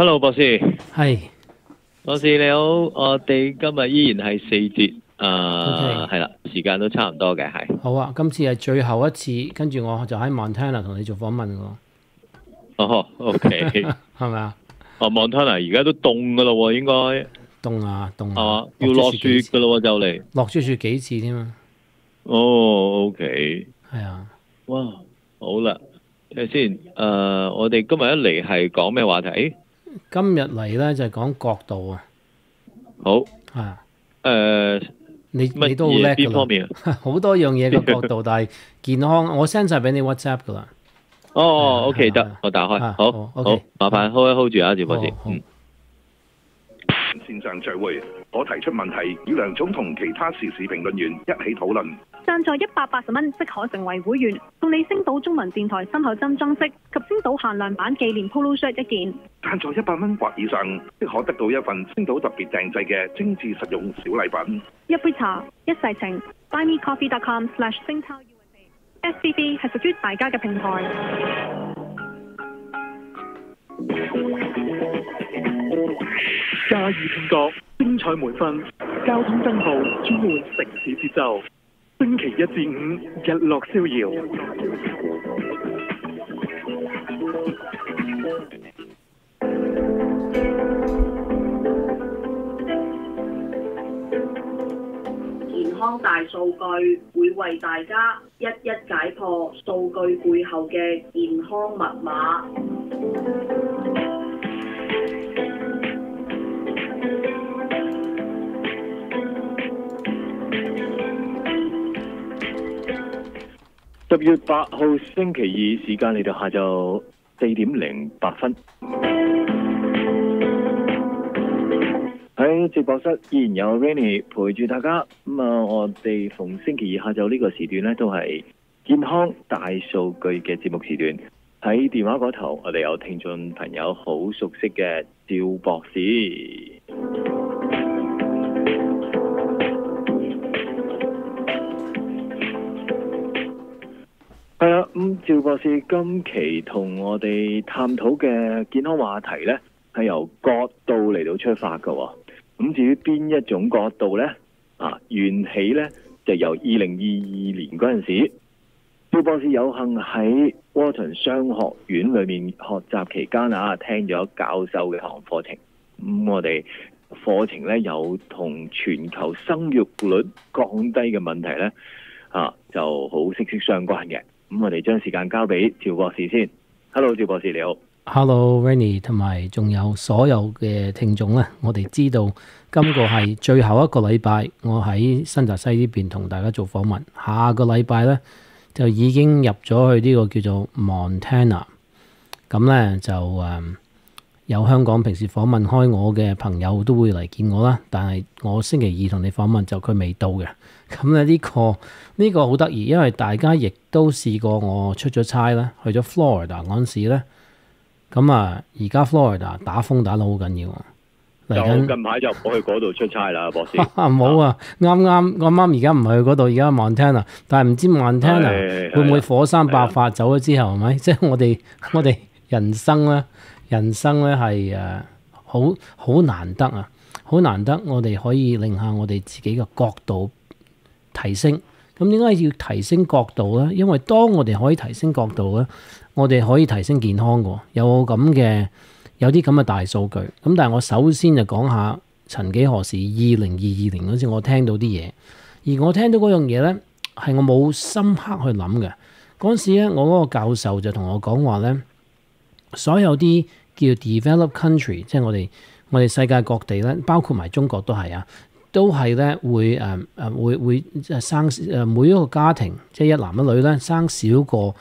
Hello， 博士。 係， 博士你好，我哋今日依然係4節，係啦，時間都差唔多嘅，係。 好啊，今次係最後一次，跟住我就喺 Montana 同你做訪問喎。 哦，OK， 係咪啊？ 哦，Montana 而家都凍噶咯喎，應該。 凍啊，凍啊，要落雪噶咯喎，就嚟。 落咗雪幾次添啊？ 哦，OK。 係啊。 哇，好啦，睇下先。我哋今日一嚟係講咩話題？ 今日嚟咧就係講角度啊。 好。 係啊。你都好叻㗎啦。 邊方面啊？ 好多樣嘢嘅角度，但係健康，我 send 晒俾你 WhatsApp 㗎啦。 哦，OK 得，我打開。好，麻煩 hold 住啊，趙博士。 線上聚會，我提出問題，與梁總同其他時事評論員一起討論。 贊助180蚊即可成為會員，送你星島中文電台新口針裝飾及星島限量版紀念 Polo Shirt 一件。 贊助100蚊或以上，即可得到一份星島特別訂製嘅精緻實用小禮品。 一杯茶，一世情。buymecoffee.com/singtowUSA。SCB 係屬於大家嘅平台。 嘉義聽覺，精彩培訓，交通燈號轉換城市節奏。星期1至5日落逍遙。 健康大數據會為大家一一解破數據背後嘅健康密碼。 10月8號星期2，時間嚟到下晝4點08分。喺直播室依然有 Rainy 陪住大家。我哋逢星期2下晝呢個時段呢，都係健康大數據嘅節目時段。喺電話嗰頭，我哋有聽眾朋友好熟悉嘅趙博士。係啦，趙博士今期同我哋探討嘅健康話題呢，係由角度嚟到出發嘅。咁至於邊一種角度呢？緣起呢，就由2022年嗰陣時，趙博士有幸喺窩頓商學院裏面學習期間聽咗教授嘅堂課程。我哋課程呢，有同全球生育率降低嘅問題呢，就好息息相關嘅。咁我哋將時間交俾趙博士先。Hello， 趙博士你好。 Hello，Rainy 同埋仲有所有嘅聽眾咧，我哋知道今個係最後一個禮拜，我喺新澤西呢邊同大家做訪問。下個禮拜咧就已經入咗去呢個叫做 Montana。咁咧就有香港平時訪問開我嘅朋友都會嚟見我啦，但係我星期2同你訪問就佢未到嘅。咁咧呢個好得意，因為大家亦都試過我出咗差啦，去咗 Florida 嗰陣時咧，咁而家 Florida 打風打得好緊要。嚟緊近排就唔好去嗰度出差啦，博士。 冇啊，啱而家唔係去嗰度，而家 Montana， 但係唔知 Montana 會唔會火山爆發走咗之後係咪？即係我哋人生咧係好難得啊，好難得我哋可以令下我哋自己嘅角度提升。咁點解要提升角度呢？因為當我哋可以提升角度呢，我哋可以提升健康嘅，有啲咁嘅大數據。咁但係我首先就講下曾幾何時2022年嗰時我聽到啲嘢，而我聽到嗰樣嘢呢，係我冇深刻去諗嘅。嗰陣時咧，我嗰個教授就同我講話呢，所有啲叫 developed country， 即係我哋世界各地咧，包括埋中國都係都係咧會生每一個家庭，即係一男一女咧，生少過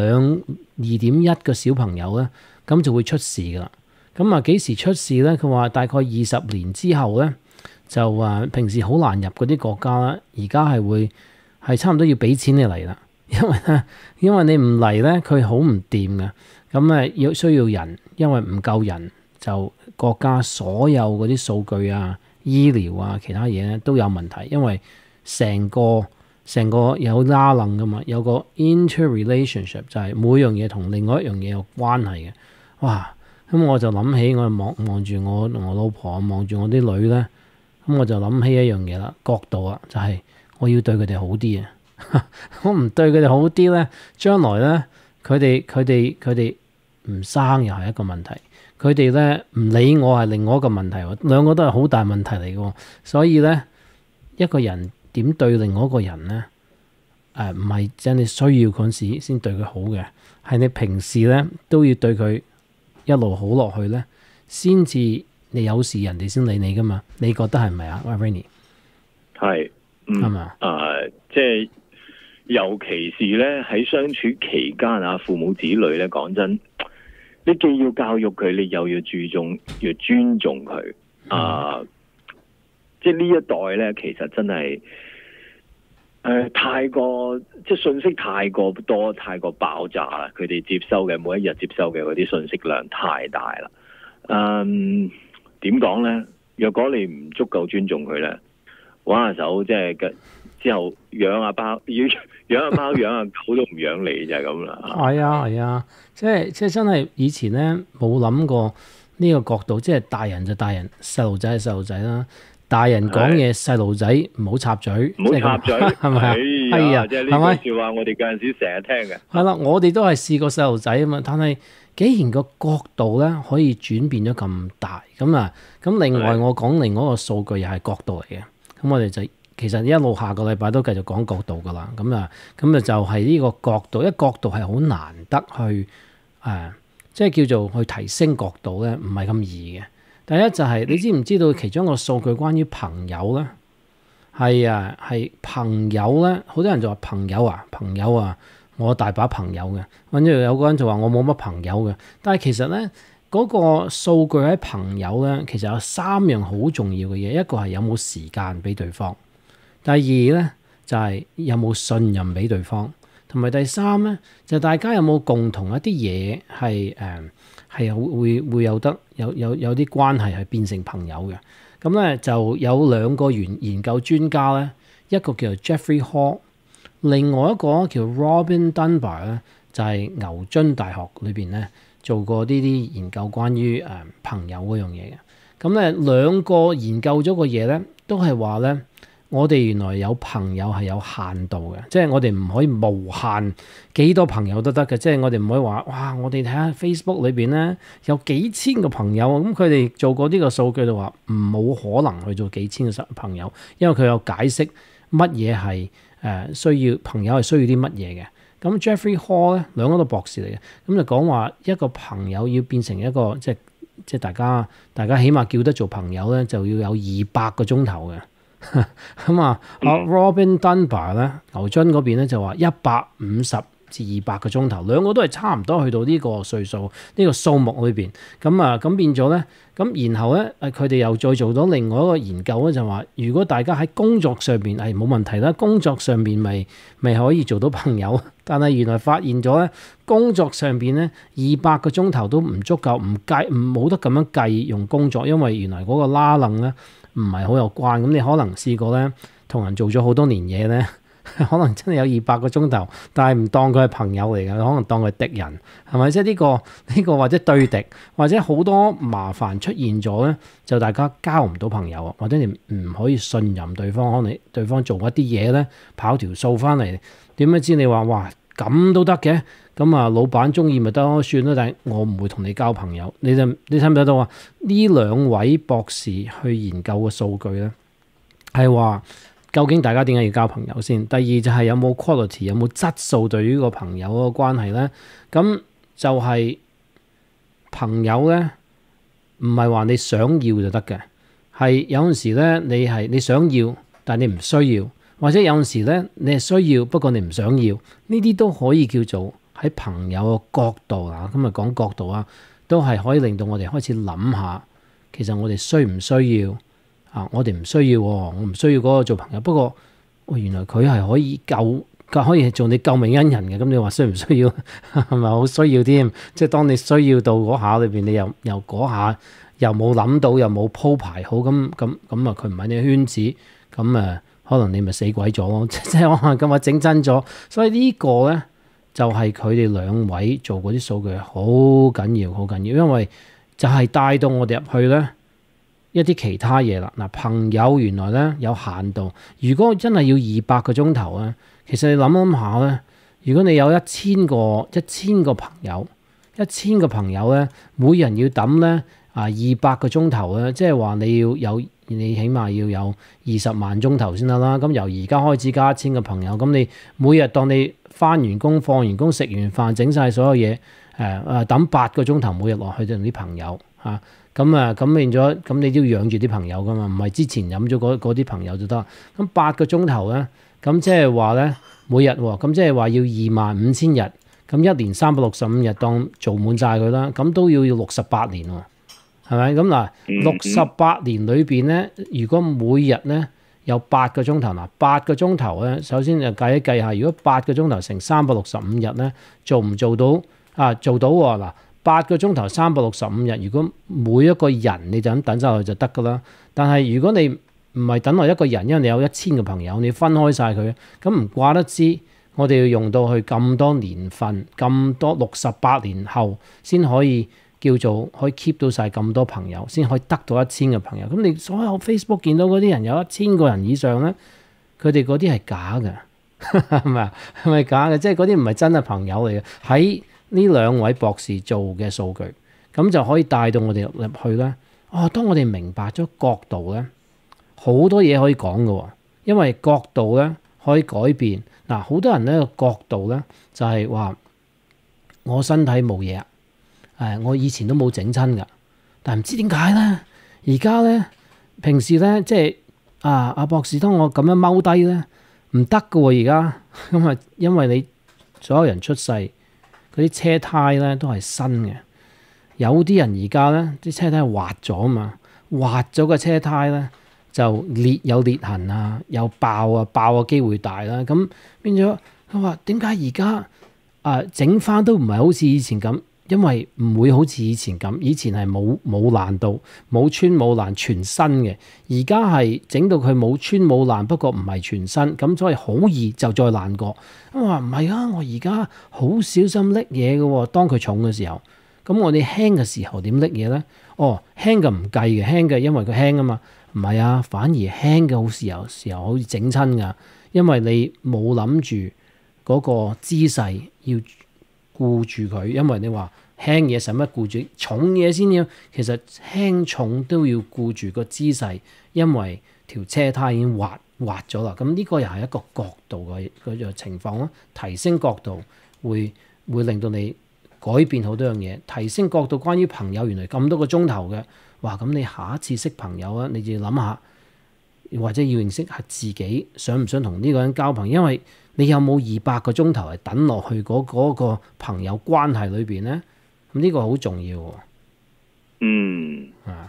2.1個小朋友咧，咁就會出事噶啦。咁幾時出事咧？佢話大概20年之後咧，就平時好難入嗰啲國家啦，而家係差唔多要俾錢你嚟啦，因為你唔嚟咧，佢好唔掂嘅。咁需要人，因為唔夠人，就國家所有嗰啲數據醫療其他嘢咧都有問題，因為成個有拉楞噶嘛，有個 interrelationship 就係每樣嘢同另外一樣嘢有關係嘅。哇！ 咁我就諗起，我望住我老婆，望住我啲女咧，咁我就諗起一樣嘢啦，角度啊，就係我要對佢哋好啲啊！我唔對佢哋好啲咧，將來咧佢哋唔生又係一個問題，佢哋咧唔理我係另外一個問題喎，兩個都係好大問題嚟嘅。所以咧，一個人點對另外一個人咧？唔係真係你需要嗰陣時先對佢好嘅，係你平時咧都要對佢一路好落去咧，先至你有事人哋先理你噶嘛？你覺得係咪啊 Rainy？ 係， 係嘛？ 即係尤其是咧喺相處期間啊，父母子女咧，講真，你既要教育佢，你又要注重要尊重佢。即係呢一代咧，其實真係。太過即係信息太過多，太過爆炸啦！佢哋接收嘅每一日接收嘅嗰啲信息量太大啦。點講咧？若果你唔足夠尊重佢咧，玩下手即係之後養下包，要養下貓、養下狗都唔養你就係咁啦。 係啊，即係真係以前咧冇諗過呢個角度，即係大人就大人，細路仔係細路仔啦。大人講嘢，細路仔唔好插嘴， 唔好插嘴， 係咪啊？係啊， 即係呢句説話，我哋嗰陣時成日聽嘅。係啦，我哋都係試過細路仔啊嘛，但係既然個角度咧可以轉變咗咁大，咁另外我講另外一個數據又係角度嚟嘅，咁我哋就其實一路下個禮拜都繼續講角度噶啦，咁啊就係呢個角度，因為角度係好難得去即係叫做去提升角度咧，唔係咁易嘅。第一就係你知唔知道其中一個數據關於朋友咧，係朋友咧，好多人就話朋友啊，我大把朋友嘅，跟住有個人就話我冇乜朋友嘅，但係其實咧嗰個數據喺朋友咧，其實有3樣好重要嘅嘢，一個係有冇時間俾對方，第二咧就係有冇信任俾對方，同埋第三咧就大家有冇共同一啲嘢係會有得有啲關係係變成朋友嘅。咁咧就有2個研究專家咧，一個叫做 Jeffrey Hall， 另外一個叫 Robin Dunbar 咧，就係牛津大學裏邊咧做過呢啲研究關於朋友嗰樣嘢嘅。咁咧2個研究咗個嘢咧，都係話咧，我哋原來有朋友係有限度嘅，即係我哋唔可以無限幾多朋友都得嘅，即係我哋唔可以話哇，我哋睇下 Facebook 裏邊咧有幾千個朋友，咁佢哋做過呢個數據就話冇可能去做幾千個朋友，因為佢有解釋乜嘢係需要朋友係需要啲乜嘢嘅。咁 Jeffrey Hall 咧2個都博士嚟嘅，咁就講話一個朋友要變成一個即係大家起碼叫得做朋友咧，就要有200個鐘頭嘅。咁Robin Dunbar 咧，牛津嗰邊咧就話150至200個鐘頭，2個都係差唔多去到呢個歲數，呢個數目裏邊。咁變咗咧，咁然後咧佢哋又再做到另外一個研究咧，就話如果大家喺工作上邊係冇問題啦，工作上邊咪可以做到朋友，但係原來發現咗咧，工作上邊咧200個鐘頭都唔足夠，冇得咁樣計用工作，因為原來嗰個拉楞咧唔係好有關。咁你可能試過咧，同人做咗好多年嘢咧，可能真係有200個鐘頭，但係唔當佢係朋友嚟嘅，可能當佢係敵人，係咪？即係呢個或者對敵，或者好多麻煩出現咗咧，就大家交唔到朋友啊，或者你唔可以信任對方，可能對方做一啲嘢咧，跑條數翻嚟，點樣知你話哇咁都得嘅？咁老闆中意咪得咯，算啦。但係我唔會同你交朋友。你睇唔睇到啊？呢2位博士去研究嘅數據咧，係話究竟大家點解要交朋友先？第二就係有冇 quality， 有冇質素對於個朋友嗰個關係咧？咁就係朋友咧，唔係話你想要就得嘅，係有陣時咧你想要，但係你唔需要，或者有陣時咧你係需要，不過你唔想要，呢啲都可以叫做喺朋友嘅角度啊。今日講角度啊，都係可以令到我哋開始諗下，其實我哋需唔需要啊？我哋唔需要，我唔需要嗰個做朋友。不過原來佢係可以做你救命恩人嘅。咁你話需唔需要？係咪好需要添？即係當你需要到嗰下裏邊，你又嗰下又冇諗到，又冇鋪排好，咁佢唔喺你圈子，咁可能你咪死鬼咗咯。即係可能今日整真咗。所以呢個咧就係佢哋2位做嗰啲數據好緊要，因為就係帶到我哋入去咧一啲其他嘢啦。嗱，朋友原來咧有限度，如果真係要200個鐘頭咧，其實你諗下咧，如果你有1000個朋友，1000個朋友咧，每人要抌咧200個鐘頭咧，即係話你起碼要有20萬鐘頭先得啦。咁由而家開始加1000個朋友，咁你每日當你翻完工、放完工、食完飯、整晒所有嘢，抌8個鐘頭每日落去同啲朋友嚇，咁變咗，咁你都要養住啲朋友噶嘛，唔係之前飲咗嗰啲朋友就得。咁8個鐘頭咧，咁即係話咧每日喎，咁即係話要25000日，咁1年365日當做滿晒佢啦，咁都要68年喎。係咪咁嗱？68年裏邊咧，如果每日咧有8個鐘頭，嗱8個鐘頭咧，首先就計一計下，如果8個鐘頭乘365日咧，做唔做到啊？做到喎嗱，8個鐘頭365日，如果每一個人你就咁等晒落去就得噶啦。但係如果你唔係等落一個人，因為你有1000個朋友，你分開晒佢，咁唔怪得知我哋要用到去咁多年份，咁多68年後先可以。叫做可以 keep 到晒咁多朋友，先可以得到1000個朋友。咁你所有 Facebook 見到嗰啲人有1000個人以上咧，佢哋嗰啲係假嘅，係咪啊？係咪假嘅？即係嗰啲唔係真嘅朋友嚟嘅。喺呢2位博士做嘅數據，咁就可以帶到我哋入去咧。哦，當我哋明白咗角度咧，好多嘢可以講嘅，因為角度咧可以改變。嗱，好多人咧個角度咧就係話我身體冇嘢。我以前都冇整親㗎，但係唔知點解咧，而家咧平時咧即係阿博士，當我咁樣踎低咧唔得㗎喎，而家咁啊，因為你所有人出世嗰啲車胎咧都係新嘅，有啲人而家咧啲車胎係滑咗啊嘛，滑咗個車胎咧就有裂痕啊，有爆嘅機會大啦，咁變咗佢話點解而家整翻都唔係好似以前咁？因為唔會好似以前咁，以前係冇爛到，冇穿冇爛，全新嘅。而家係整到佢冇穿冇爛，不過唔係全新，咁所以好易就再爛過。我話唔係啊，我而家好小心拎嘢嘅喎。當佢重嘅時候，咁我哋輕嘅時候點拎嘢咧？哦，輕嘅唔計嘅，輕嘅因為佢輕啊嘛。唔係啊，反而輕嘅好時候好似整親㗎，因為你冇諗住嗰個姿勢要顧住佢，因為你話輕嘢使乜顧住，重嘢先要。其實輕重都要顧住個姿勢，因為條車胎已經滑咗啦。咁呢個又係一個角度嘅嗰個情況咯。提升角度會令到你改變好多樣嘢。提升角度，關於朋友原來咁多個鐘頭嘅，哇！咁你下一次識朋友啊，你就要諗下，或者要認識下自己想唔想同呢個人交朋友，因為你有冇200個鐘頭係等落去嗰個朋友關係裏邊咧？咁呢個好重要喎。 嗯，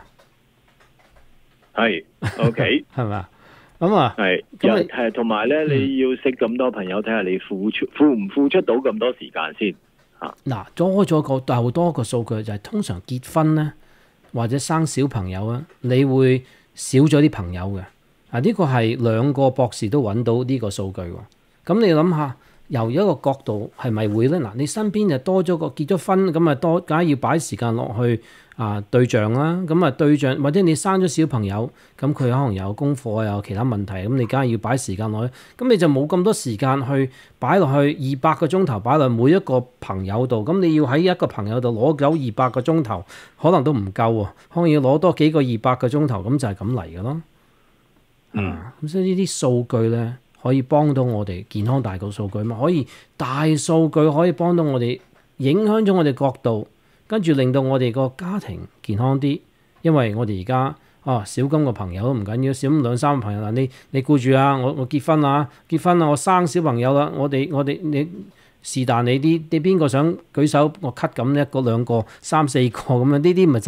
係 OK， 係咪啊？咁啊， 係同埋咧，你要識咁多朋友，睇下你付唔付出到咁多時間先嚇。嗱， 多咗個又多個數據就係通常結婚咧，或者生小朋友啊，你會少咗啲朋友嘅。呢個係2個博士都揾到呢個數據喎。咁你諗下，由一個角度係咪會咧？嗱，你身邊就多咗個結咗婚，咁啊多，梗係要擺時間落去對象啦。咁啊對象，或者你生咗小朋友，咁佢可能有功課，有其他問題，咁你梗係要擺時間落去。咁你就冇咁多時間去擺落去200個鐘頭擺落每一個朋友度。咁你要喺一個朋友度攞夠200個鐘頭，可能都唔夠喎。可能要攞多幾個200個鐘頭，咁就係咁嚟嘅咯。咁所以呢啲數據咧，可以幫到我哋健康大個數據嘛？可以大數據可以幫到我哋，影響咗我哋角度，跟住令到我哋個家庭健康啲。因為我哋而家少咁個朋友都唔緊要，少咁2-3個朋友啦。你顧住啊，我結婚啦，我生小朋友啦，我哋你是但你邊個想舉手，我 cut 咁1個2個3、4個咁樣，呢啲咪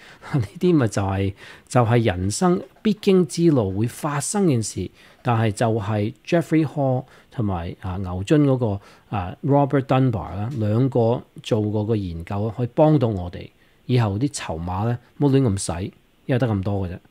就係人生必經之路會發生嘅事。但係就係 Jeffrey Hall 同埋牛津嗰個Robert Dunbar 啦，2個做過個研究，可以幫到我哋以後啲籌碼咧，冇亂咁使，因為得咁多嘅啫。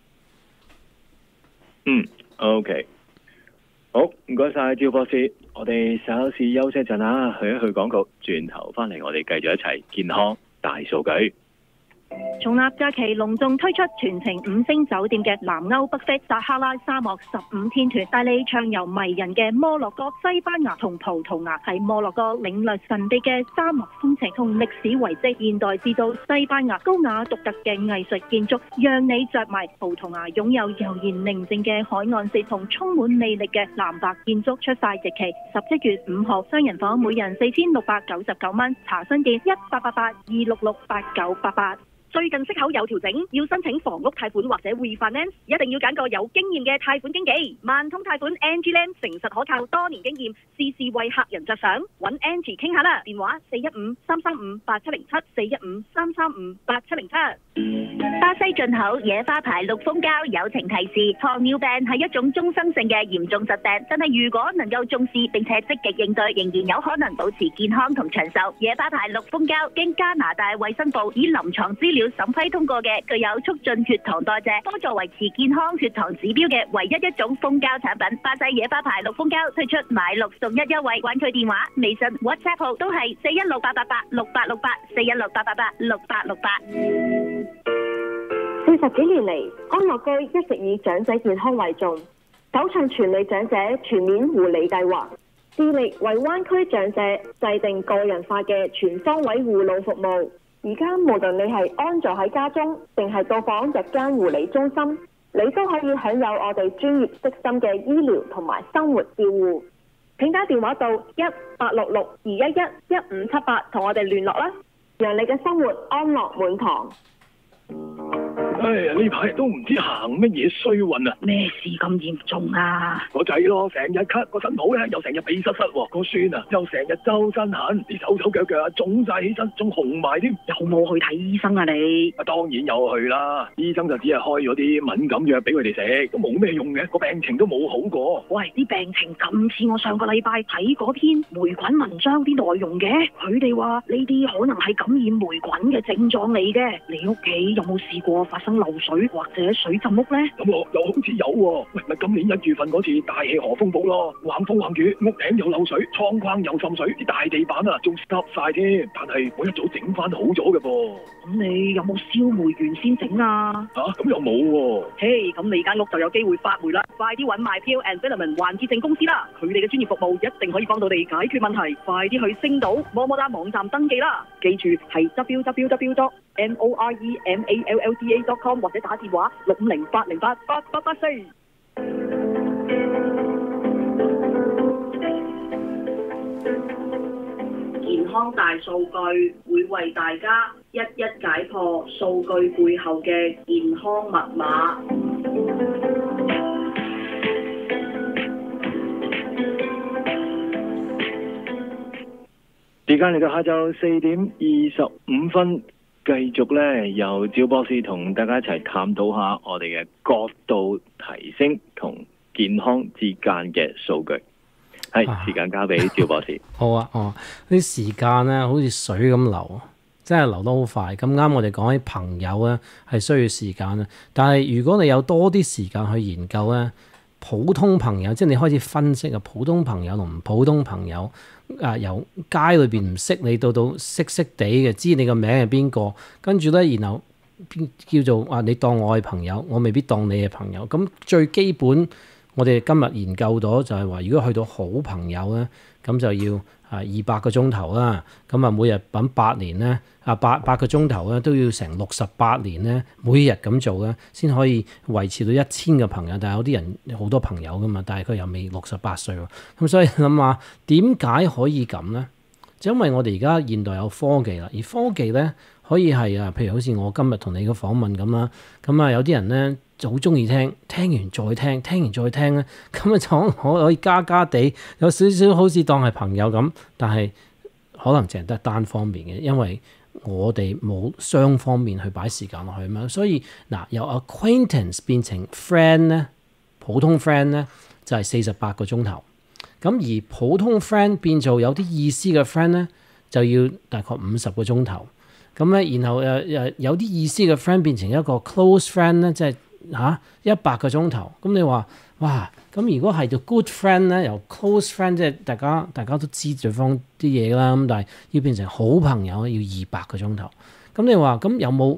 OK， 好，唔該晒趙博士，我哋稍事休息一陣啊，去一去廣告，轉頭翻嚟我哋繼續一齊健康大數據。 重立假期隆重推出全程5星酒店嘅南歐北非撒哈拉沙漠15天團，帶你暢遊迷人嘅摩洛哥、西班牙同葡萄牙，喺摩洛哥領略神秘嘅沙漠風情同歷史遺跡，現代至到西班牙高雅獨特嘅藝術建築，讓你着迷。葡萄牙擁有悠然寧靜嘅海岸線同充滿魅力嘅藍白建築。出發日期11月5號，雙人房每人4699蚊，查詢電1888-266-8988。最近息口有調整，要申請房屋貸款或者 refinance， 一定要揀個有經驗嘅貸款經紀。萬通貸款 Angie Lam 誠實可靠，多年經驗，事事為客人着想，揾 Angie 傾下啦。電話415-335-8707，415-335-8707。巴西進口野花牌綠蜂膠友情提示：糖尿病係一種終生性嘅嚴重疾病，但係如果能夠重視並且積極應對，仍然有可能保持健康同長壽。野花牌綠蜂膠經加拿大衛生部以臨床資料審批通過嘅，具有促進血糖代謝、幫助維持健康血糖指標嘅唯一一種蜂膠產品。巴西野花牌綠蜂膠推出買6送1優惠，玩佢電話、微信、WhatsApp 號都係416-888-6868、416-888-6868。 40幾年嚟，安樂居一直以長者健康為重，首倡全美長者全面護理計劃，致力為灣區長者制定個人化嘅全方位護老服務。而家無論你係安坐喺家中，定係到訪日間護理中心，你都可以享有我哋專業悉心嘅醫療同埋生活照護。請打電話到1866-211-1578同我哋聯絡啦，讓你嘅生活安樂滿堂。 唉呀，呢排都唔知行乜嘢衰運啊！ 咩事咁嚴重啊？ 個仔咯，成日咳，個新抱咧又成日鼻塞塞，個孫啊又成日周身痕，啲手腳啊腫晒起身，仲紅埋添。 有冇去睇醫生啊你？ 當然有去啦，醫生就只係開咗啲敏感藥俾佢哋食，都冇咩用嘅，個病情都冇好過。 喂，啲病情咁似我上個禮拜睇嗰篇霉菌文章啲內容嘅，佢哋話呢啲可能係感染霉菌嘅症狀嚟嘅。你屋企有冇試過發生漏水或者水浸屋呢？ 咁我又好似有喎，喂，咪今年1月份嗰次大氣河風暴咯，橫風橫雨，屋頂又漏水，窗框又滲水，啲大地板啊仲濕晒添，但係我一早整翻好咗嘅噃。 咁你有冇燒霉完先整啊？ 咁又冇喎。 嘿，咁你間屋就有機會發霉啦，快啲揾 MyPure and Filament 環潔淨公司啦，佢哋嘅專業服務一定可以幫到你解決問題，快啲去星島麼麼噠網站登記啦，記住係 www.moremallda.com 或者打電話650-808-8884。 健康大數據會為大家一一解破數據背後嘅健康密碼。 時間嚟到下晝4點25分，繼續咧由趙博士同大家一齊探討下我哋嘅角度提升同健康之間嘅數據。係時間交俾趙博士。 好啊，啲時間咧好似水咁流，真係流得好快。咁啱我哋講起朋友咧係需要時間啊，但係如果你有多啲時間去研究咧，普通朋友即係你開始分析啊，普通朋友同唔普通朋友啊，由街裏邊唔識你到識地嘅，知你個名係邊個，跟住咧然後叫做啊你當我係朋友，我未必當你係朋友。咁最基本我哋今日研究到就係話，如果去到好朋友咧，咁就要200個鐘頭啦。咁啊每日揾8年咧，8個鐘頭咧都要成68年咧，每日咁做咧，先可以維持到1000個朋友。但係有啲人好多朋友噶嘛，但係佢又未68歲喎。咁所以諗下點解可以咁咧？就因為我哋而家現代有科技啦，而科技咧可以係譬如好似我今日同你嘅訪問咁啦。咁啊有啲人咧就好中意聽完再聽，聽完再聽咧，咁啊就可以加地有少少好似當係朋友咁，但係可能淨係得單方面嘅，因為我哋冇雙方面去擺時間落去嘛。所以嗱，由 acquaintance 變成 friend 咧，普通 friend 咧就係48個鐘頭。咁而普通 friend 變做有啲意思嘅 friend 咧，就要大概50個鐘頭。咁咧，然後有啲意思嘅 friend 變成一個 close friend 咧，即係100個鐘頭。咁你話哇，咁如果係做 good friend 咧，由 close friend 即係大家都知對方啲嘢啦。咁但係要變成好朋友咧，要200個鐘頭。咁你話咁有冇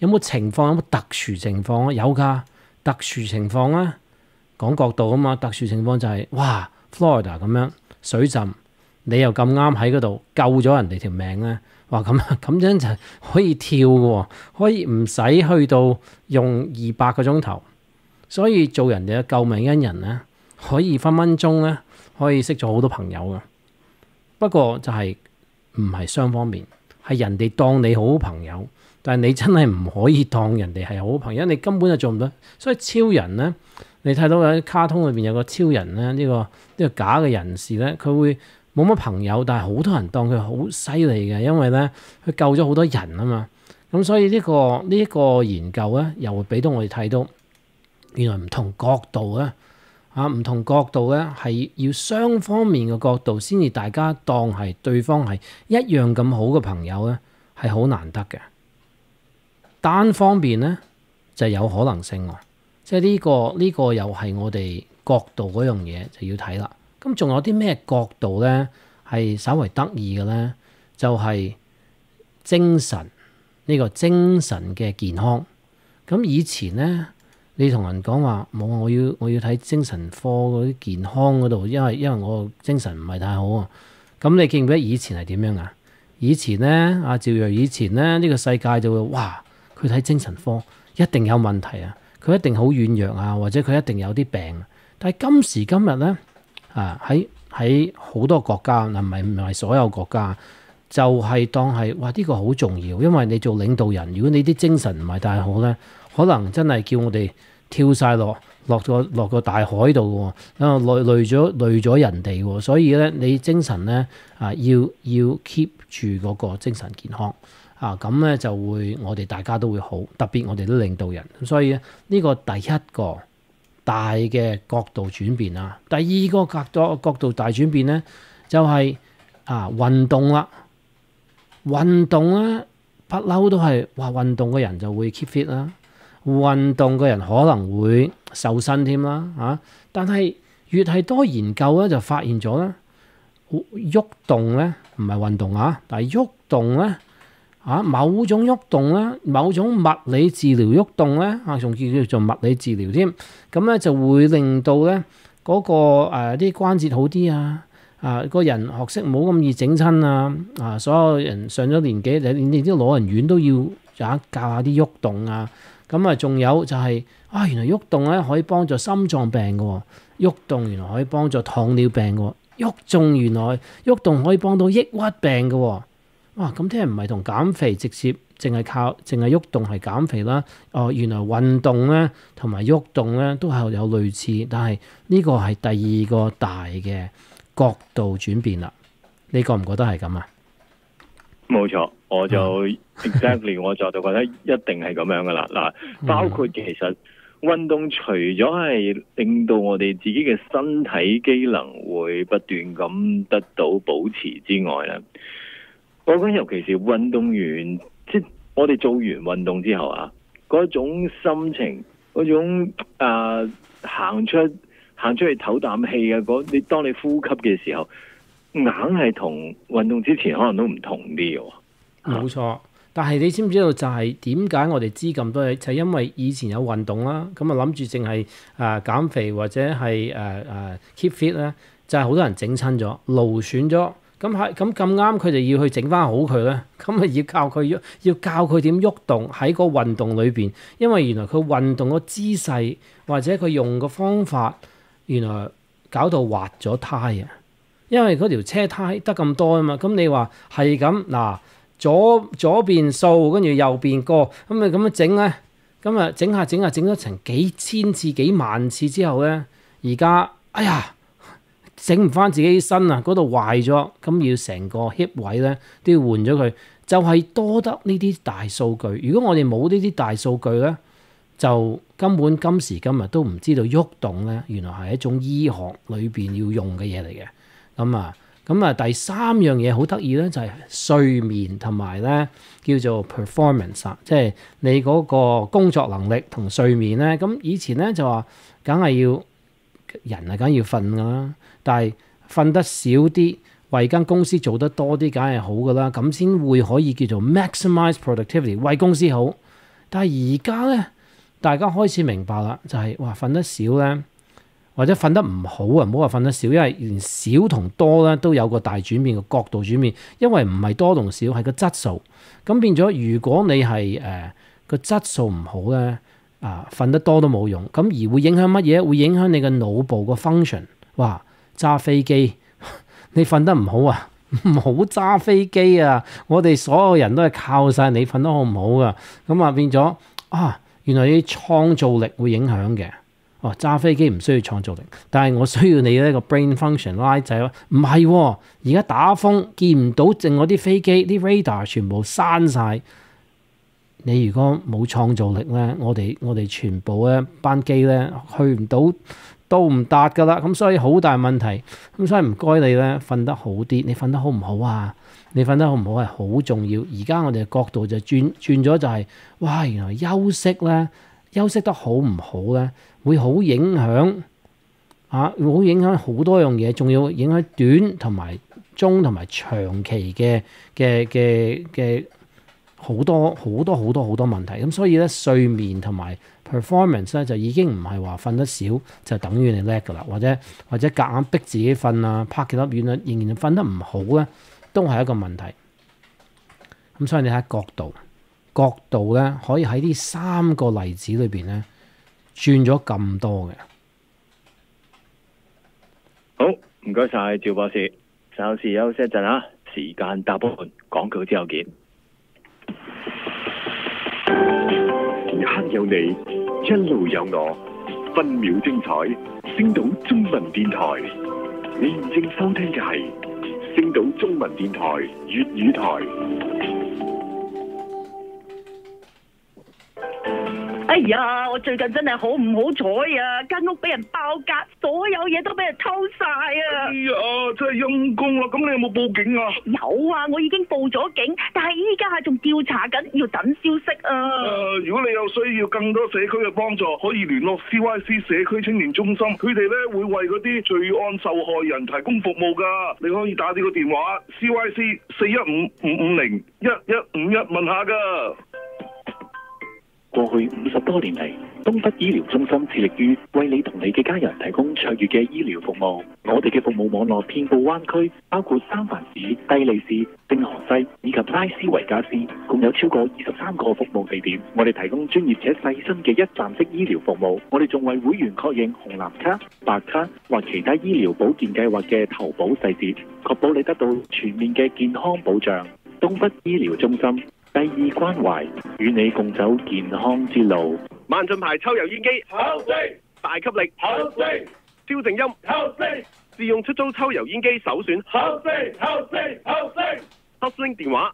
有冇情況？有冇特殊情況啊？有㗎，特殊情況咧，講角度啊嘛。特殊情況就係哇 Florida 咁樣水浸，你又咁啱喺嗰度救咗人哋條命咧，哇咁樣就可以跳嘅，可以唔使去到用200個鐘頭，所以做人哋嘅救命恩人咧，可以分分鐘咧可以識咗好多朋友嘅。不過就係唔係雙方面，係人哋當你好朋友。但係你真係唔可以當人哋係好朋友，你根本就做唔到。所以超人咧，你睇到喺卡通裏邊有個超人咧，呢個假嘅人士咧，佢會冇乜朋友，但係好多人當佢好犀利嘅，因為咧佢救咗好多人啊嘛。咁所以呢個研究咧，又會俾到我哋睇到，原來唔同角度咧，唔同角度咧係要雙方面嘅角度先至大家當係對方係一樣咁好嘅朋友咧，係好難得嘅。單方面咧就有可能性喎，即係呢個又係我哋角度嗰樣嘢就要睇啦。咁仲有啲咩角度咧係稍為得意嘅咧？就係精神呢個精神嘅健康。咁以前咧，你同人講話冇，我要睇精神科嗰啲健康嗰度，因為我精神唔係太好啊。咁你記唔記得以前係點樣啊？以前咧，阿趙睿以前咧，呢個世界就會哇〜佢睇精神科一定有問題啊！佢一定好軟弱啊，或者佢一定有啲病。但係今時今日咧，喺好多國家嗱，唔係所有國家，就係當係哇呢個好重要，因為你做領導人，如果你啲精神唔係太好咧，可能真係叫我哋跳晒落個大海度喎，累咗人哋喎。所以咧，你精神咧要 keep 住嗰個精神健康。咁咧就會我哋大家都會好，特別我哋啲領導人。所以咧呢個第一個大嘅角度轉變啦，第二個角度大轉變咧就係運動啦。運動咧不嬲都係話運動嘅人就會 keep fit 啦，運動嘅人可能會瘦身添啦。但係越係多研究咧就發現咗咧，喐動咧唔係運動但係喐動咧。某種喐動咧，某種物理治療喐動咧，仲叫做物理治療添。咁咧就會令到咧嗰個啲關節好啲個人學識冇咁易整親所有人上咗年紀，連啲老人院都要教下啲喐動咁仲有就係原來喐動咧可以幫助心臟病嘅，喐動原來可以幫助糖尿病嘅，原來喐動可以幫到抑鬱病嘅。哇！咁啲人唔係同減肥直接淨係喐動係減肥啦。原來運動咧同埋喐動咧都係有類似，但係呢個係第二個大嘅角度轉變啦。你覺唔覺得係咁啊？ 冇錯，我就 exactly 我就覺得一定係咁樣噶啦。嗱，包括其實運動除咗係令到我哋自己嘅身體機能會不斷咁得到保持之外咧。我講尤其是運動員，即係我哋做完運動之後嗰種心情，嗰種行出去唞啖氣你當你呼吸嘅時候，硬係同運動之前可能都唔同啲嘅。 冇錯，但係你知唔知道就係點解我哋知咁多嘢？就係因為以前有運動啦，咁諗住淨係減肥或者係keep fit 咧，就係好多人整親咗、勞損咗。咁咁啱，佢哋要去整翻好佢咧，咁要教佢點喐動喺個運動裏邊，因為原來佢運動個姿勢或者佢用個方法，原來搞到滑咗胎因為嗰條車胎得咁多嘛，咁你話係咁左邊掃跟住右邊過，咁咪咁樣整咧，咁啊整下整咗成幾千次幾萬次之後咧，而家整唔翻自己身嗰度壞咗，咁要成個 hip 位咧都要換咗佢，就係多得呢啲大數據。如果我哋冇呢啲大數據咧，就根本今時今日都唔知道喐動咧，原來係一種醫學裏邊要用嘅嘢嚟嘅。咁啊，第三樣嘢好得意咧，就係睡眠同埋咧叫做 performance，即係你嗰個工作能力同睡眠咧。咁以前咧就話，梗係要人梗係要瞓㗎啦。但係瞓得少啲，為間公司做得多啲，梗係好噶啦，咁先會可以叫做 maximize productivity， 為公司好。 但係而家咧，大家開始明白啦，就係哇瞓得少咧，或者瞓得唔好啊，唔好話瞓得少，因為連少同多咧都有個大轉變，個角度轉變，因為唔係多同少，係個質素。咁變咗，如果你係個質素唔好咧，瞓得多都冇用。咁而會影響乜嘢？會影響你嘅腦部個 function。哇！揸飛機，你瞓得唔好啊，唔好揸飛機啊！我哋所有人都係靠晒你瞓得好唔好噶。咁啊變咗原來你創造力會影響嘅。揸飛機唔需要創造力，但係我需要你呢個 brain function 拉仔咯。唔係，而家打風見唔到剩嗰啲飛機，啲 radar 全部閂晒。你如果冇創造力咧，我哋全部咧班機咧去唔到，到唔達噶啦。咁所以好大問題。咁所以唔該你咧瞓得好啲。你瞓得好唔好啊？你瞓得好唔好係好重要。而家我哋嘅角度就轉咗，就係哇，原來休息咧，休息得好唔好咧？會好影響會好影響好多樣嘢，仲要影響短同埋中同埋長期嘅好多問題。咁所以咧，睡眠同埋 performance 咧就已經唔係話瞓得少就等於你叻噶啦，或者夾硬逼自己瞓啊，拍幾粒遠啊，仍然瞓得唔好咧，都係一個問題。咁所以你睇角度咧，可以喺呢3個例子裏邊咧，轉咗咁多嘅。 好，唔該晒趙博士，稍事休息一陣啊，時間答半，廣告之後見。 時刻有你，一路有我，分秒精彩。星島中文電台，你現正收聽嘅係星島中文電台粵語台。 哎呀，我最近真係好唔好彩啊！間屋俾人爆格，所有嘢都俾人偷晒啊！ 哎呀，真係陰公啦！咁你有冇報警啊？ 有啊，我已經報咗警，但係依家係仲調查緊，要等消息啊！ 如果你有需要更多社區嘅幫助，可以聯絡 CYC 社區青年中心，佢哋咧會為嗰啲罪案受害人提供服務噶。你可以打呢個電話 CYC 415-550-1151問下噶。 過去50多年嚟，東北醫療中心致力於為你同你嘅家人提供卓越嘅醫療服務。我哋嘅服務網絡遍佈灣區，包括三藩市、帝利市、聖荷西以及拉斯維加斯，共有超過23個服務地點。我哋提供專業且細心嘅一站式醫療服務。我哋仲為會員確認紅藍卡、白卡或其他醫療保健計劃嘅投保細節，確保你得到全面嘅健康保障。東北醫療中心。第二關懷，與你共走健康之路。 萬進牌抽油煙機，考四；大吸力，考四；蕭靜音，考四；自用出租抽油煙機首選，考四。Hotline 電話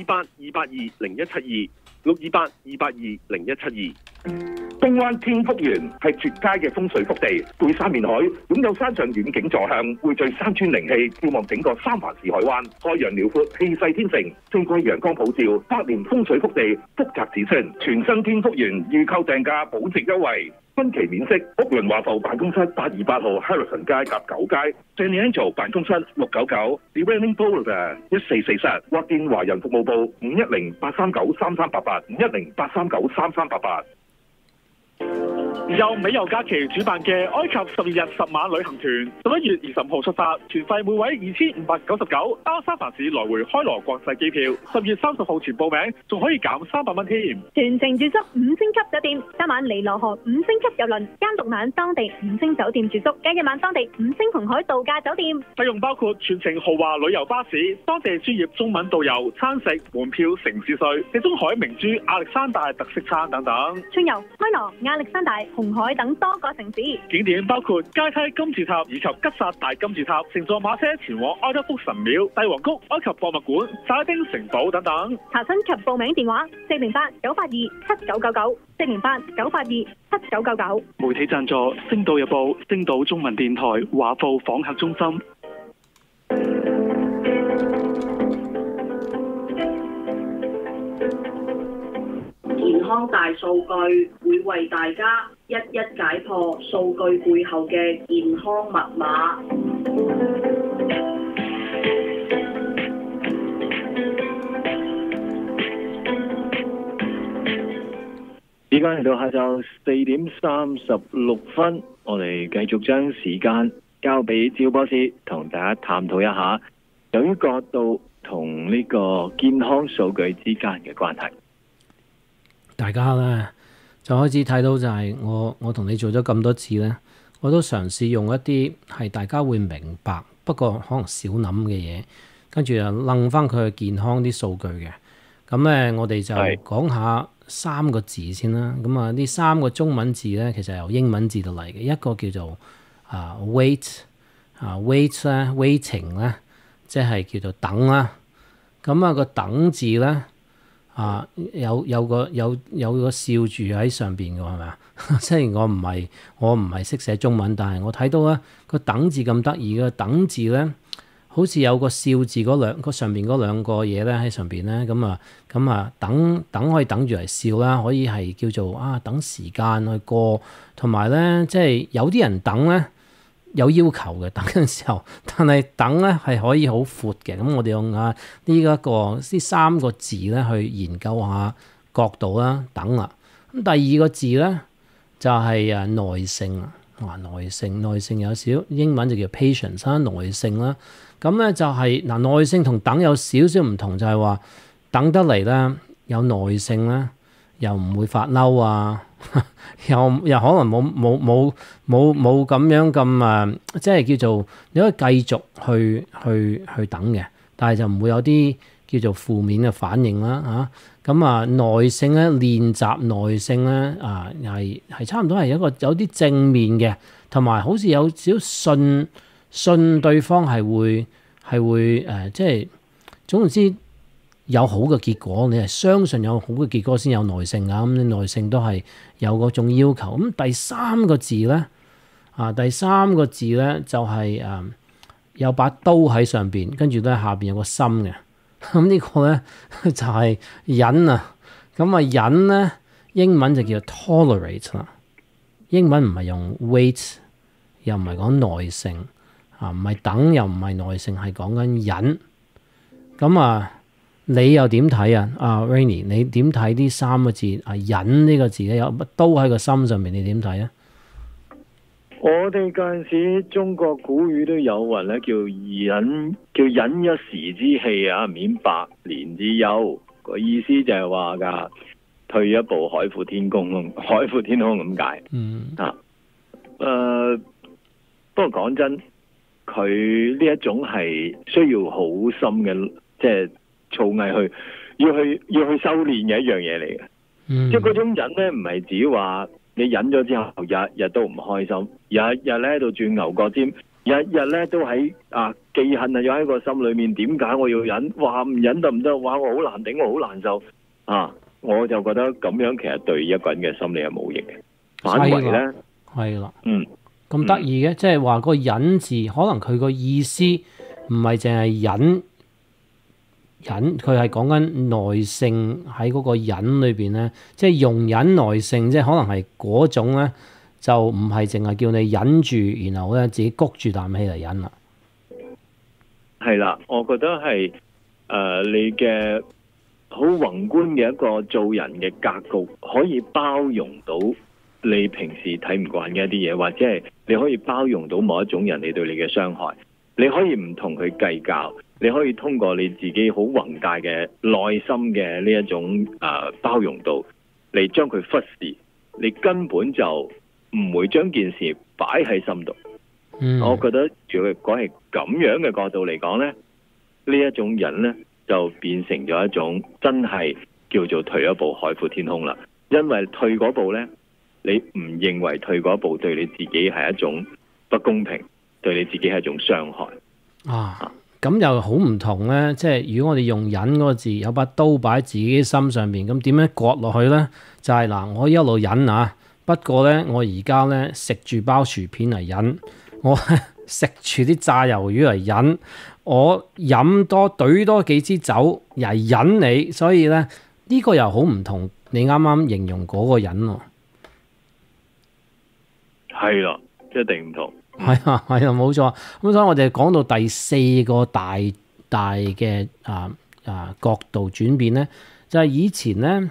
628-282-0172，628-282-0172。 東灣天福園係絕佳嘅風水福地，背山面海，擁有山上遠景坐向，匯聚山川靈氣，眺望整個三藩市海灣，開揚遼闊，氣勢天成，四季陽光普照，百年風水福地，福澤子孫。全新天福園預購訂價保值優惠，分期免息。屋倫華埠辦公室828號 Harrison 街及9街 Jenny Angel 辦公室699 Devaining Boulevard 1447，或電華人服務部510-839-3388 510-839-3388。 由美遊假期主辦嘅埃及12日10晚旅行團，11月20號出發，團費每位2599，包三藩市來回開羅國際機票。10月30號前報名，仲可以減300蚊添。 全程住宿5星級酒店，3晚尼羅河5星級郵輪，間6晚當地5星酒店住宿，加1晚當地5星紅海度假酒店。 費用包括全程豪華旅遊巴士、當地專業中文導遊、餐食、門票、城市稅、地中海明珠亞歷山大特色餐等等。 暢遊開羅、亞歷山大、紅海等多個城市。 景點包括階梯金字塔以及吉薩大金字塔，乘坐馬車前往埃德福神廟、帝王谷、埃及博物館、薩拉丁城堡等等。 查詢及報名電話408-982-7999 408-982-7999。 媒體贊助：星島日報、星島中文電台、華埠訪客中心。 健康大數據會為大家一一解破數據背後嘅健康密碼。 時間嚟到下晝4:36，我哋繼續將時間交俾趙博士，同大家探討一下由於角度同呢個健康數據之間嘅關係。 大家咧就開始睇到就係我同你做咗咁多次咧，我都嘗試用一啲係大家會明白，不過可能少諗嘅嘢，跟住就掹翻佢嘅健康啲數據嘅。咁咧我哋就講下3個字先啦。咁啊呢3個中文字咧其實由英文字度嚟嘅，一個叫做weight weight 咧 waiting 咧，即係叫做等啦。咁啊個等字咧有個笑住喺上邊嘅係咪啊？雖然我唔係識寫中文，但係我睇到咧個等字咁得意嘅，等字咧好似有個笑字嗰上邊嗰兩個嘢咧喺上邊咧，咁啊等可以等住嚟笑啦，可以係叫做等時間去過，同埋咧即係有啲人等咧有要求嘅等嘅時候，但係等咧係可以好闊嘅。咁我哋用呢3個字咧去研究下角度啦，等啦。咁第二個字咧就係耐性啦。耐性有少英文就叫 patience 啦，耐性啦。咁咧就係耐性同等有少少唔同，就係話等得嚟咧有耐性咧，又唔會發嬲啊，又可能冇咁樣咁即係叫做你可以繼續去等嘅，但係就唔會有啲叫做負面嘅反應啦嚇。咁耐性咧練習耐性咧係差唔多係一個有啲正面嘅，同埋好似有少信對方係會即係總之有好嘅結果，你係相信有好嘅結果先有耐性㗎。咁你耐性都係有嗰種要求。咁第三個字咧就係有把刀喺上邊，跟住咧下邊有個心嘅。咁呢個咧就係忍啊。咁忍咧英文就叫 tolerate 啦。英文唔係用 wait， 又唔係講耐性唔係等又唔係耐性，係講緊忍。咁你又點睇啊？Rainy， 你點睇呢3個字忍呢個字咧？有把刀喺個心上面，你點睇啊？ 我哋嗰陣時中國古語都有云咧，叫忍一時之氣免百年之憂。個意思就係話噶，退一步海闊天空咁解。不過講真，佢呢一種係需要好深嘅即係造詣要去修煉嘅一樣嘢嚟嘅。即係嗰種忍咧，唔係指話你忍咗之後日日都唔開心，日日咧喺度轉牛角尖，日日咧都喺記恨又喺個心裏面。點解我要忍？話唔忍得唔得？話我好難頂，我好難受我就覺得咁樣其實對一個人嘅心理係冇益嘅。反為咧係啦，咁得意嘅，即係話個忍字可能佢個意思唔係淨係忍，佢係講緊耐性喺嗰個忍裏邊咧，即係容忍耐性，即係可能係嗰種咧，就唔係淨係叫你忍住，然後咧自己谷住啖氣嚟忍啦。 係啦，我覺得係你嘅好宏觀嘅一個做人嘅格局，可以包容到你平時睇唔慣嘅一啲嘢，或者係你可以包容到某一種人你對你嘅傷害，你可以唔同佢計較，你可以通過你自己好宏大嘅內心嘅呢一種包容度嚟將佢忽視，你根本就唔會將件事擺喺心度。我覺得如果係咁樣嘅角度嚟講咧，呢一種人咧就變成咗一種真係叫做退一步海闊天空啦。因為退嗰步咧，你唔認為退嗰步對你自己係一種不公平，對你自己係一種傷害咁又好唔同咧。即係如果我哋用忍嗰個字，有把刀擺喺自己心上邊，咁點樣割落去咧？就係我一路忍不過咧我而家咧食住包薯片嚟忍，我食住啲炸魷魚嚟忍，我飲懟多幾支酒嚟忍你，所以咧呢個又好唔同。你啱啱形容嗰個忍喎， 係啦，一定唔同。 係啊，冇錯。咁所以我哋講到第4個大嘅角度轉變咧，就係以前咧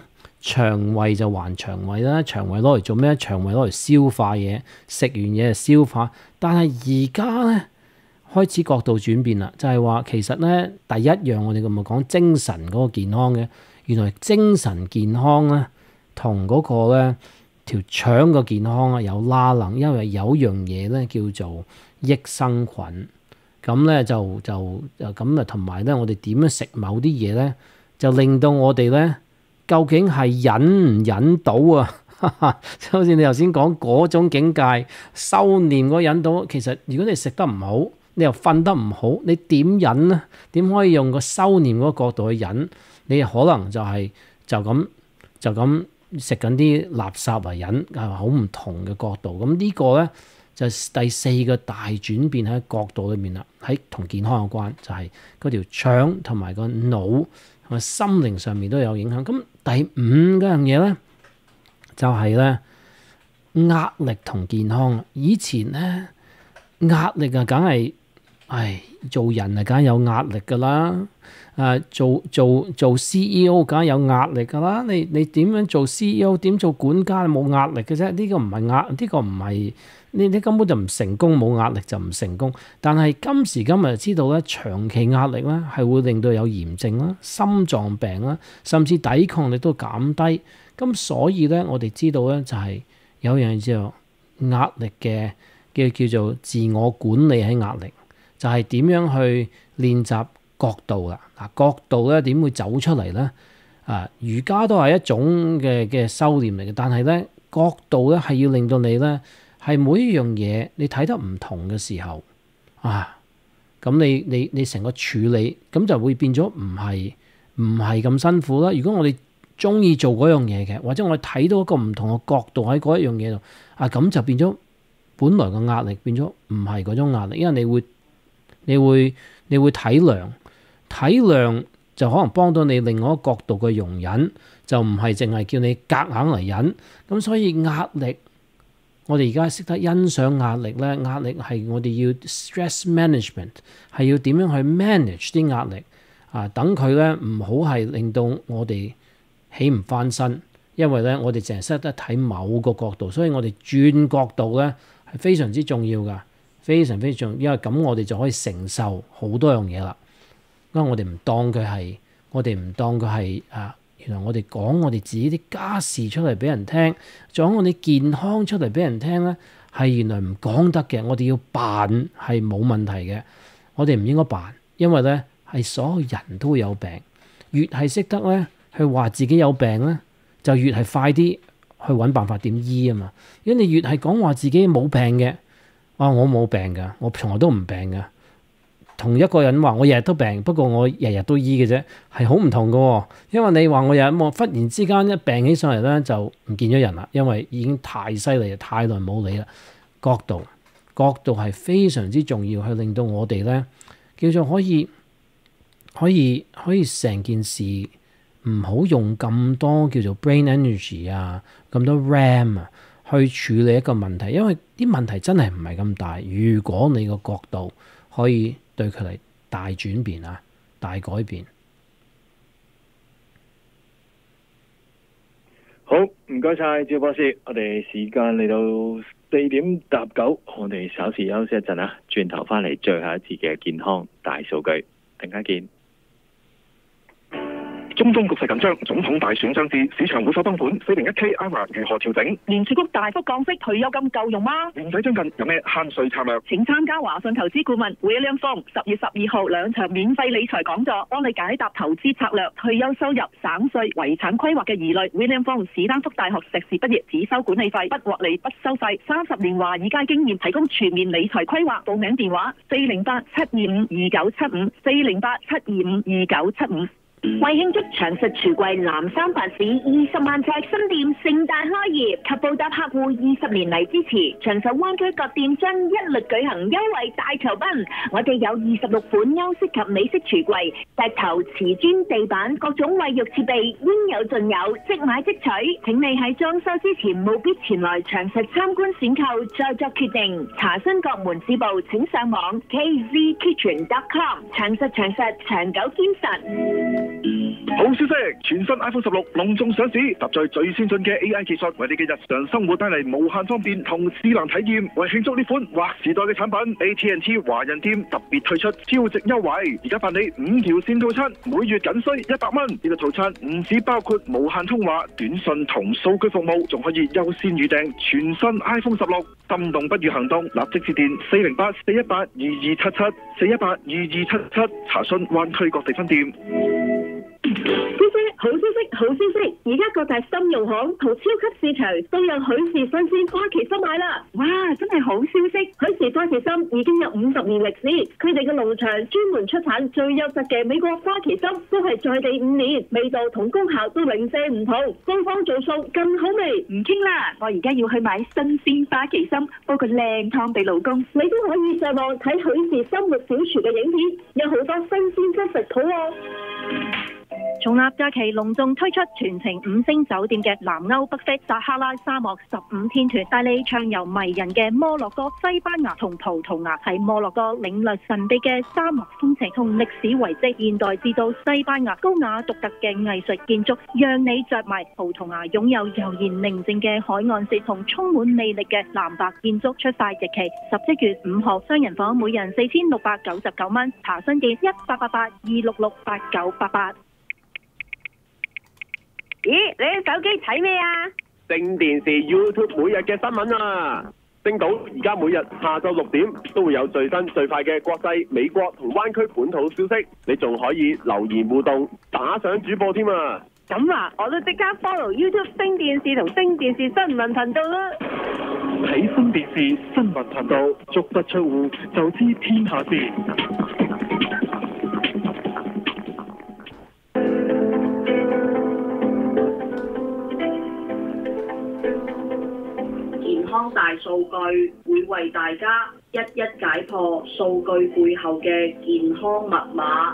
腸胃就還腸胃啦，腸胃攞嚟做咩？腸胃攞嚟消化嘢，食完嘢就消化。但係而家咧開始角度轉變啦，就係話其實咧第一樣我哋咁咪講精神嗰個健康嘅，原來精神健康咧同嗰個咧條腸個健康啊有拉楞，因為有樣嘢咧叫做益生菌。咁咧就咁啊，同埋咧，我哋點樣食某啲嘢咧，就令到我哋咧，究竟係忍唔忍到啊？即係好似你頭先講嗰種境界，修煉嗰忍到，其實如果你食得唔好，你又瞓得唔好，你點忍咧？點可以用個修煉嗰個角度去忍？你可能就係就咁食緊啲垃圾嚟忍，係好唔同嘅角度。咁呢個咧。就第四個大轉變喺角度裏面啦，喺同健康有關，就係嗰條腸同埋個腦同埋心靈上面都有影響。咁第五嗰樣嘢咧，就係咧壓力同健康。以前咧壓力啊，梗係做人啊，梗係有壓力噶啦。做 CEO 梗係有壓力噶啦。你點樣做 CEO？ 點做管家冇壓力嘅啫？呢個唔係壓，呢個唔係。你根本就唔成功，冇壓力就唔成功。但係今時今日就知道咧，長期壓力咧係會令到有炎症啦、心臟病啦，甚至抵抗力都減低。咁所以咧，我哋知道咧就係有樣嘢叫做壓力嘅叫做自我管理喺壓力，就係點樣去練習角度啦。嗱，角度咧點會走出嚟咧？瑜伽都係一種嘅修煉嚟嘅，但係咧角度咧係要令到你咧。係每一樣嘢你睇得唔同嘅時候咁你成個處理咁就會變咗唔係咁辛苦啦。如果我哋中意做嗰樣嘢嘅，或者我哋睇到一個唔同嘅角度喺嗰一樣嘢度咁就變咗本來嘅壓力變咗唔係嗰種壓力，因為你會體諒就可能幫到你另外一個角度嘅容忍，就唔係淨係叫你夾硬嚟忍。咁所以壓力。我哋而家識得欣賞壓力咧，壓力係我哋要 stress management， 係要點樣去 manage 啲壓力等佢咧唔好係令到我哋起唔翻身，因為咧我哋淨係識得睇某個角度，所以我哋轉角度咧係非常之重要噶，非常非常重要，因為咁我哋就可以承受好多樣嘢啦。因為我哋唔當佢係原來我哋講我哋自己啲家事出嚟俾人聽，講我哋健康出嚟俾人聽咧，係原來唔講得嘅。我哋要扮係冇問題嘅，我哋唔應該扮，因為咧係所有人都會有病，越係識得咧去話自己有病咧，就越係快啲去揾辦法點醫啊嘛。如果你越係講話自己冇病嘅，我冇病㗎，我從來都唔病㗎。同一個人話我日日都病，不過我日日都醫嘅啫，係好唔同㗎喎。因為你話我日日忽然之間一病起上嚟咧，就唔見咗人啦，因為已經太犀利，太耐冇理啦。角度係非常之重要，去令到我哋咧叫做可以成件事唔好用咁多叫做 brain energy 咁多 RAM 去處理一個問題，因為啲問題真係唔係咁大。如果你個角度可以對佢嚟大轉變大改變。 好，唔該晒趙博士，我哋時間嚟到4:09，我哋稍事休息一陣轉頭翻嚟最後一次嘅健康大數據，陣間見。 中東局勢緊張，總統大選將至，市場會否崩盤？401k IRA 如何調整？ 聯儲局大幅降息，退休金夠用嗎？ 年底將近，有咩慳稅策略？ 請參加華信投資顧問 William Fong 10月12號2場免費理財講座，幫你解答投資策略、退休收入、省稅、遺產規劃嘅疑慮。William Fong 史丹福大學碩士畢業，只收管理費，不獲利不收費。30年華爾街經驗，提供全面理財規劃。報名電話408-725-2975 408-725-2975。 為慶祝長實櫥櫃南三藩市20萬呎新店盛大開業及報答客戶20年嚟支持，長實灣區各店將一律舉行優惠大酬賓。我哋有26款歐式及美式櫥櫃、石頭、瓷磚、地板各種衛浴設備應有盡有，即買即取。請你喺裝修之前務必前來長實參觀選購，再作決定。查詢各門市部請上網 kzkitchen.com。長實長久堅實。 好消息！全新 iPhone 16隆重上市，搭載最先進嘅 AI 技術，為你嘅日常生活帶嚟無限方便同智能體驗。為慶祝呢款劃時代嘅產品 ，AT&T 華人店特別推出超值優惠，而家辦理5條線套餐，每月僅需100蚊。呢個套餐唔止包括無限通話、短信同數據服務，仲可以優先預訂全新 iPhone 16。心動不如行動，立即致電408-418-2277 418-2277查詢灣區各地分店。 好消息，好消息！而家各大心用行同超級市場都有許氏新鮮花旗參賣啦！哇，真係好消息！許氏花旗參已經有50年歷史，佢哋嘅農場專門出產最優質嘅美國花旗參，都係在地5年，味道同功效都零舍唔同，官方做數更好味。 唔傾啦，我而家要去買新鮮花旗參，煲個靚湯俾老公。 你都可以上網睇許氏生活小廚嘅影片，有好多新鮮質食譜喎。 重立假期隆重推出全程5星酒店嘅南歐北非撒哈拉沙漠15天團，帶你暢遊迷人嘅摩洛哥、西班牙同葡萄牙，喺摩洛哥領略神秘嘅沙漠風情同歷史遺跡，現代至到西班牙高雅獨特嘅藝術建築，讓你着迷。葡萄牙擁有悠然寧靜嘅海岸線同充滿魅力嘅藍白建築，出發日期11月5號，雙人房每人4699蚊，查詢電1888-266-8988。 咦，你喺手機睇咩啊？ 星電視 YouTube 每日嘅新聞啊！星島而家每日下晝6點都會有最新最快嘅國際、美國同灣區本土消息，你仲可以留言互動、打賞主播添啊！ 咁啊，我都即刻 follow YouTube 星電視同星電視新聞頻道啦！ 睇新電視新聞頻道，足不出戶就知天下事。 健康大數據會為大家一一解破數據背後嘅健康密碼。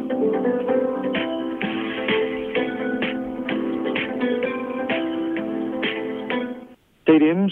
4點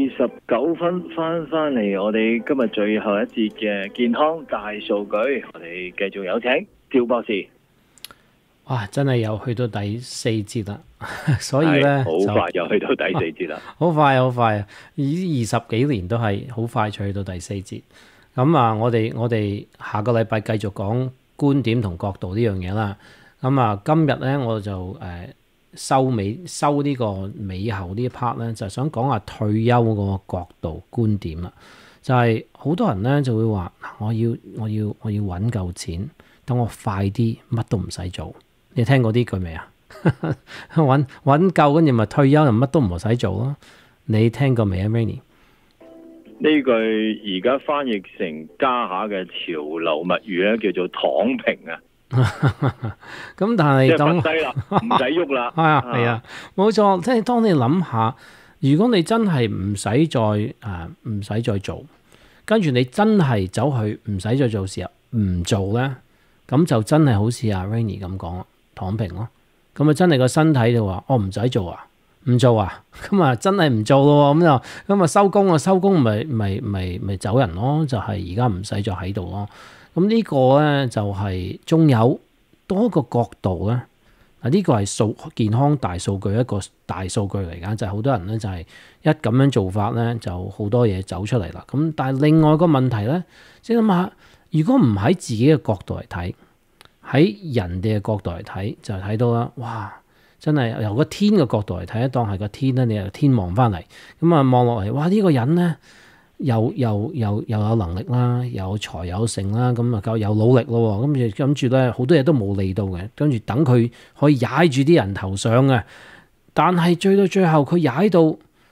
49分翻嚟，我哋今日最後一節嘅健康大數據，我哋繼續有請趙博士。 哇！真係又去到第4節啦，所以咧好快又去到第4節啦， 好快好快啊！呢20幾年都係好快就去到第4節。咁啊，我哋下個禮拜繼續講觀點同角度呢樣嘢啦。咁啊，今日咧我就收呢個尾後呢一 part 咧，就想講下退休嗰個角度觀點啦。就係好多人咧就會話：我要揾夠錢，等我快啲乜都唔使做。你聽過呢句未啊？揾夠跟住咪退休，就乜都唔使做咯。你聽過未啊 Rainy？ 呢句而家翻譯成家下嘅潮流物語咧，叫做躺平啊。 咁但係咁低啦，唔使喐啦。 係啊，冇錯。即係當你諗下，如果你真係唔使再做，跟住你真係走去唔使再做時候唔做咧，咁就真係好似阿 Rainy 咁講躺平咯。咁啊真係個身體就話我唔使做啊，唔做啊，咁啊真係唔做咯。咁啊收工啊，收工咪走人咯。就係而家唔使再喺度咯。咁呢個咧就係仲有多個角度咧。嗱，呢個係健康大數據一個大數據嚟㗎，就係好多人咧就係一咁樣做法咧，就好多嘢走出嚟啦。咁但係另外一個問題咧，即係諗下，如果唔喺自己嘅角度嚟睇，喺人哋嘅角度嚟睇，就睇到啦。哇！真係由個天嘅角度嚟睇，當係個天咧，你由天望翻嚟，咁啊望落嚟，哇！呢個人咧又有能力啦，有才有成啦，咁啊夠有努力咯。跟住咧好多嘢都冇理到嘅，跟住等佢可以踩住啲人頭上嘅。但係追到最後，佢踩到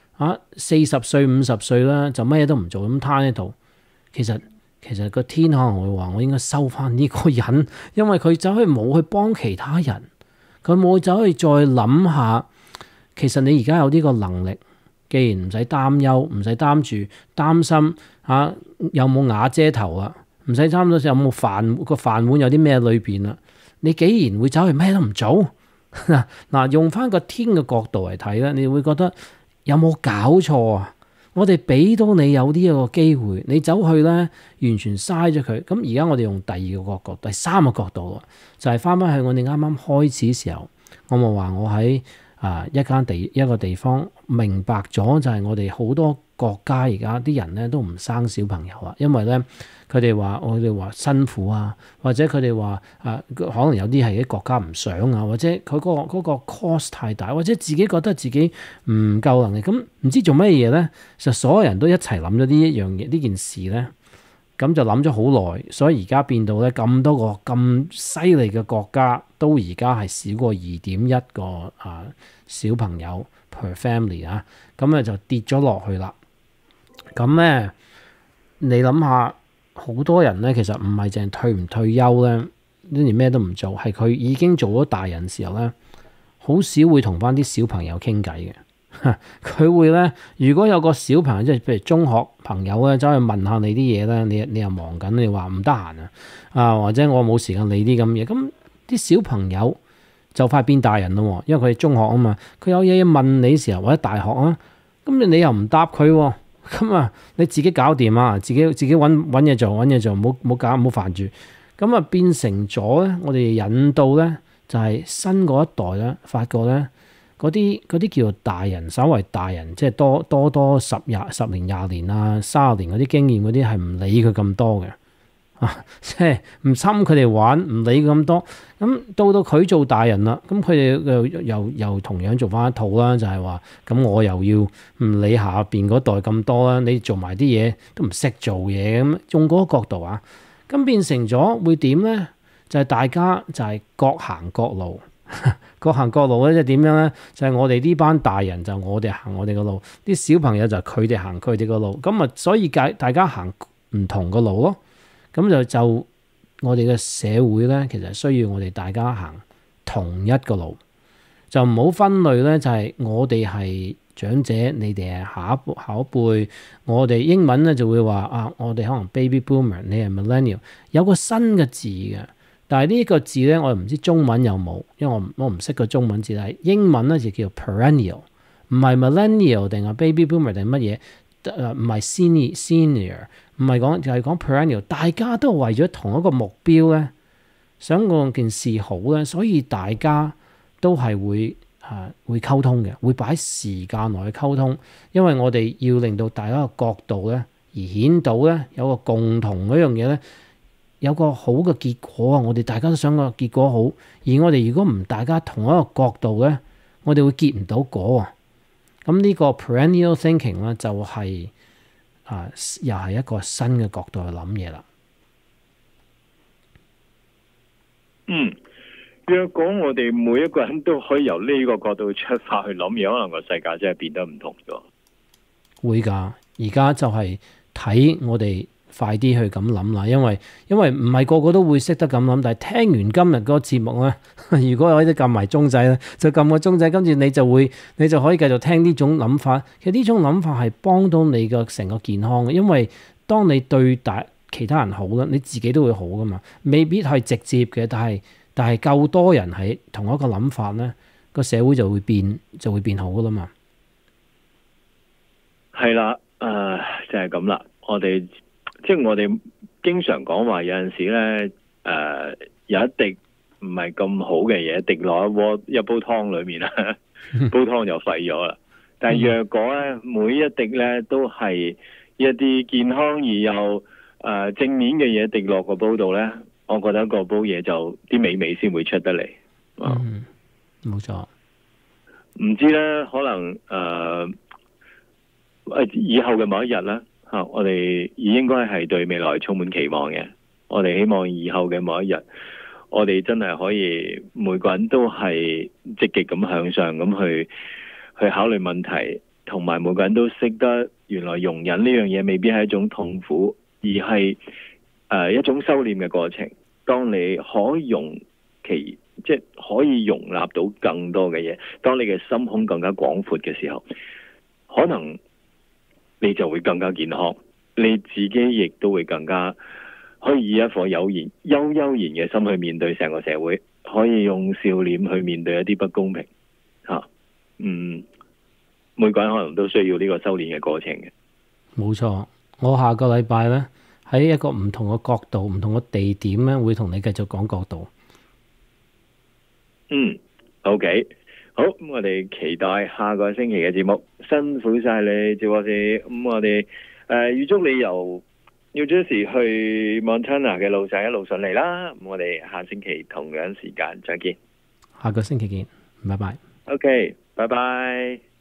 40歲50歲啦，就乜嘢都唔做，咁攤喺度。其實個天可能會話：我應該收翻呢個人，因為佢走去冇去幫其他人，佢冇走去再諗下，其實你而家有呢個能力，既然唔使擔憂，唔使擔心有冇瓦遮頭啊，唔使擔心有冇個飯碗有啲咩裏邊啦，你既然會走去咩都唔做，嗱用翻個天嘅角度嚟睇咧，你會覺得有冇搞錯啊？ 我哋俾到你有呢一個機會，你走去咧完全嘥咗佢。咁而家我哋用第二個角度、第三個角度就係翻返去我哋啱啱開始時候，我咪話我喺一個地方明白咗，就係我哋好多國家而家啲人咧都唔生小朋友啦，因為咧佢哋話辛苦啊，或者佢哋話可能有啲係啲國家唔想啊，或者佢嗰個 cost 太大，或者自己覺得自己唔夠能力，咁唔知做乜嘢咧，就所有人都一齊諗咗呢件事咧，咁就諗咗好耐，所以而家變到咧咁多個咁犀利嘅國家，都而家係少過2.1個小朋友 per family 啊，咁咧就跌咗落去啦。咁咧，你諗下，好多人咧其實唔係淨係退唔退休咧，連咩都唔做，係佢已經做咗大人時候咧，好少會同翻啲小朋友傾偈嘅。佢會咧，如果有個小朋友即係譬如中學朋友咧，走去問下你啲嘢咧，你又忙緊，你話唔得閒或者我冇時間理啲咁嘢，咁啲小朋友就快變大人咯，因為佢係中學啊嘛，佢有嘢問你時候或者大學啊，咁你又唔答佢喎。咁你自己搞掂啊！自己揾嘢做，唔好煩住。咁變成咗咧，我哋引導咧，就係新嗰一代咧，發覺咧嗰啲叫做大人，稍為大人，即係多10年、20年啊、30年嗰啲經驗嗰啲，係唔理佢咁多嘅。即係唔侵佢哋玩，唔理咁多。咁到佢做大人啦，咁佢哋又同樣做翻一套啦，就係話咁我又要唔理下邊嗰代咁多啦，你做埋啲嘢都唔識做嘢咁，用嗰個角度啊，咁變成咗會點咧？就係大家就係各行各路，各行各路咧，即係點樣咧？就係我哋呢班大人就我哋行我哋個路，啲小朋友就佢哋行佢哋個路，咁所以大家行唔同個路咯。咁就我哋嘅社會咧，其實需要我哋大家行同一個路，就唔好分類咧。就係我哋係長者，你哋係下一輩。我哋英文咧就會話我哋可能 baby boomer， 你係 millennial， 有個新嘅字嘅。但係呢一個字咧，我又唔知中文有冇，因為我唔識個中文字。但係英文咧就叫 perennial， 唔係 millennial 定係 baby boomer 定乜嘢？唔係 senior， 唔係講就係講 perennial， 大家都為咗同一個目標咧，想嗰件事好咧，所以大家都係會溝通嘅，會擺時間落去溝通，因為我哋要令到大家嘅角度咧，而顯到咧有個共同嗰樣嘢咧，有個好嘅結果啊！我哋大家都想個結果好，而我哋如果唔大家同一個角度咧，我哋會結唔到果啊！咁呢個 perennial thinking 咧就係又係一個新嘅角度去諗嘢啦。 若果我哋每一個人都可以由呢個角度出發去諗嘢，可能個世界真係變得唔同咗。 會㗎，而家就係睇我哋快啲去咁諗啦，因為唔係個個都會識得咁諗，但係聽完今日嗰個節目咧，如果可以撳埋鐘仔咧，就撳個鐘仔，跟住你就可以繼續聽呢種諗法。其實呢種諗法係幫到你嘅成個健康嘅，因為當你對其他人好啦，你自己都會好噶嘛。未必係直接嘅，但係夠多人係同一個諗法咧，個社會就會變好噶啦嘛。 係啦，就係咁啦，即係我哋經常講話有陣時咧，有一滴唔係咁好嘅嘢滴落一煲湯裏面啦，煲湯就廢咗啦。但係若果咧每一滴咧都係一啲健康而又正面嘅嘢滴落個煲度咧，我覺得個煲嘢就啲美味先會出得嚟。 冇錯。 唔知咧，可能以後嘅某一日咧。我哋應該係對未來充滿期望嘅。我哋希望以後嘅某一日，我哋真係可以每個人都係積極咁向上咁去考慮問題，同埋每個人都識得原來容忍呢樣嘢未必係一種痛苦，而係一種修煉嘅過程。當你可以容納到更多嘅嘢，當你嘅心胸更加廣闊嘅時候，可能你就會更加健康，你自己亦都會更加可以以一顆悠然嘅心去面對成個社會，可以用笑臉去面對一啲不公平。 每個人可能都需要呢個修煉嘅過程嘅。 冇錯，我下個禮拜咧喺一個唔同嘅角度、唔同嘅地點咧，會同你繼續講角度。 OK， 好，咁我哋期待下個星期嘅節目。辛苦晒你，趙博士。咁我哋預祝你由 New Jersey 去 Montana 嘅路上一路順利啦。咁我哋下星期同樣時間再見。 下個星期見，拜拜。 OK，拜拜。